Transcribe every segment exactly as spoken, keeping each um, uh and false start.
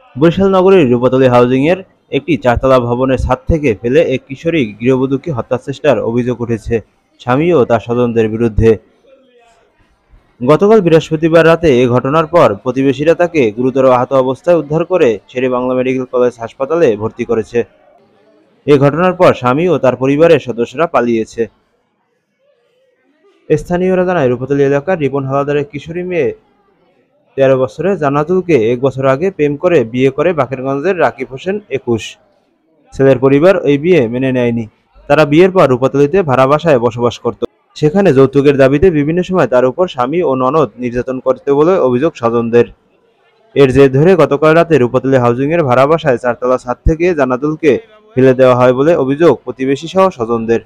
বরিশাল নগরীর রূপাতলী হাউজিং এর একটি চারতলা ভবনের ছাদ থেকে ফেলে এক কিশোরী গৃহবধূকে হত্যার চেষ্টার অভিযোগ উঠেছে স্বামী ও তার স্বজনদের বিরুদ্ধে। গতকাল বৃহস্পতিবার রাতে এ ঘটনার পর প্রতিবেশীরা তাকে গুরুতর আহত অবস্থায় উদ্ধার করে শের-ই-বাংলা মেডিকেল কলেজ হাসপাতালে ভর্তি করেছে। এ ঘটনার পর স্বামী ও তার পরিবারের সদস্যরা পালিয়েছে। স্থানীয়রা জানায়, রূপাতলী এলাকার রিপন হাওলাদারের কিশোরী মেয়ে তেরো বছরের জান্নাতুলকে এক বছর আগে প্রেম করে বিয়ে করে বাকেরগঞ্জের রাকিব হোসেন একুশ। ছেলের পরিবার এই বিয়ে মেনে নেয়নি। তারা বিয়ের পর রূপাতলীতে ভাড়া বাসায় বসবাস করত। সেখানে যৌতুকের দাবিতে বিভিন্ন সময় তার উপর স্বামী ও ননদ নির্যাতন করতে বলে অভিযোগ স্বজনদের। এর জের ধরে গতকাল রাতে রূপাতলী হাউজিং এর ভাড়া বাসায় চারতলা ছাদ থেকে জান্নাতুলকে ফেলে দেওয়া হয় বলে অভিযোগ প্রতিবেশী সহ স্বজনদের।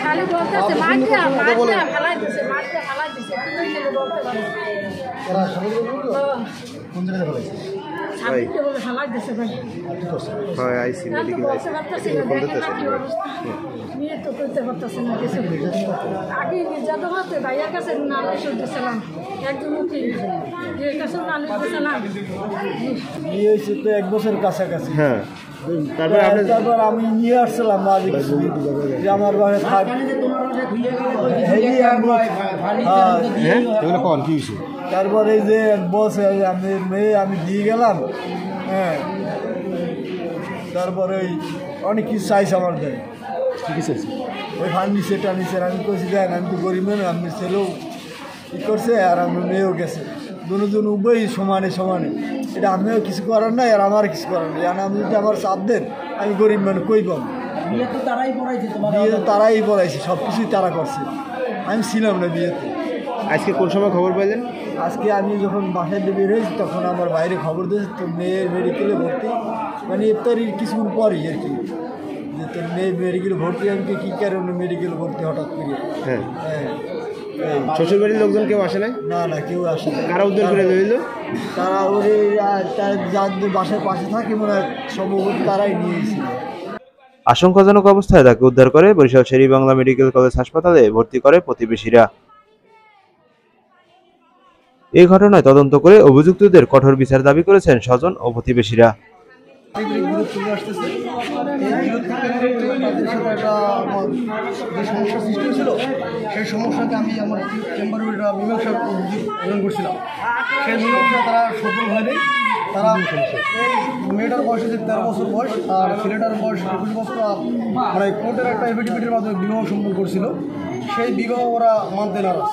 এক বছর কাছাকাছি। হ্যাঁ, তারপর আমি নিয়ে আসছিলাম যে আমার বাড়ি থাক। তারপরে এই যে বস আমি মেয়ে আমি দিয়ে গেলাম। হ্যাঁ, তারপরে ওই অনেক কিছু চাইছে আমার দেয়। ওই ফার্নিচার টার্নিচার আমি কইছি দেন, আমি তো গরিব মেয়ে, আমি ছেলেও ই করছে আর আমার মেয়েও গেছে, দুজন উভয়ই সমানে সমানে। এটা আমিও কিছু করার নাই আর আমার কিছু করার নেই। আমি যদি আমার চাপ দেন, আমি গরিব মানে কই পাবো? বিয়ে তো তারাই পড়াইছে, বিয়ে তো তারাই পড়াইছে, সব কিছুই তারা করছে, আমি ছিলাম না বিয়েতে। আজকে কোন সময় খবর পাইলেন? আজকে আমি যখন বাসায় দিয়ে বের হয়েছি তখন আমার বাইরে খবর দিয়েছে তো মেয়ের মেডিকেলে ভর্তি, মানে ইফতারির কিছুক্ষণ পরই আর কি, যে তোর মেয়ে মেডিকেলে ভর্তি। আমি কী কারণে মেডিকেল ভর্তি হঠাৎ করে? হ্যাঁ হ্যাঁ, শ্বশুর বাড়ির লোকজন কেউ আসে নাই? না না কেউ আসে না। কারা উদ্ধার করে দিল? তারা ওরে যাদের বাসার পাশে থাকে মনে হয় সম্ভবত তারাই নিয়েছিল। আশঙ্কাজনক অবস্থায় তাকে উদ্ধার করে বরিশাল শের-ই-বাংলা মেডিকেল কলেজ হাসপাতালে ভর্তি করে প্রতিবেশীরা। এই ঘটনায় তদন্ত করে অভিযুক্তদের কঠোর বিচার দাবি করেছেন স্বজন ও প্রতিবেশীরা। সেই সমস্যাকে আমি আমার চেম্বারে মীমাংসা প্রদান করছিলাম। সেই মীমাংসা তারা সফল হয়নি। তারা মেয়েটার বয়স হচ্ছে তেরো বছর বয়স আর ছেলেটার বয়স একুশ বছর, মানে কোর্টের একটা এফিডেভিটের মাধ্যমে বিবাহ সম্পন্ন করছিল। সেই বিবাহ ওরা মানতে নারাজ,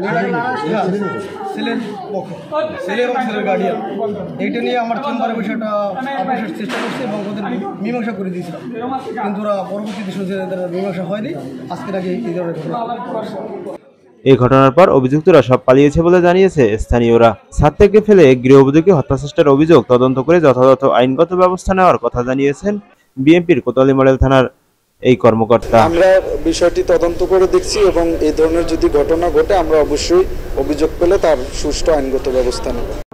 ছেলের পক্ষে, ছেলে এবং ছেলের গার্ডিয়ান। এইটা নিয়ে আমার চেম্বারে বসে একটা আপিসের চেষ্টা করছে এবং ওদের মীমাংসা করে দিয়েছিলাম, কিন্তু ওরা পরবর্তীতে শুনছে তারা মীমাংসা হয়নি। আজকের আগে এই ধরনের ঘটনা। এই ঘটনার পর অভিযুক্তরা সব পালিয়েছে বলে জানিয়েছে স্থানীয়রা। ছাদ থেকে ফেলে গৃহবধূকে হত্যা চেষ্টার অভিযোগ তদন্ত করে যথাযথ আইনগত ব্যবস্থা নেওয়ার কথা জানিয়েছেন বিএনপির কোতোয়ালী মডেল থানার এই কর্মকর্তা। আমরা বিষয়টি তদন্ত করে দেখছি এবং এই ধরনের যদি ঘটনা ঘটে আমরা অবশ্যই অভিযোগ পেলে তার সুষ্ঠু আইনগত ব্যবস্থা নেব।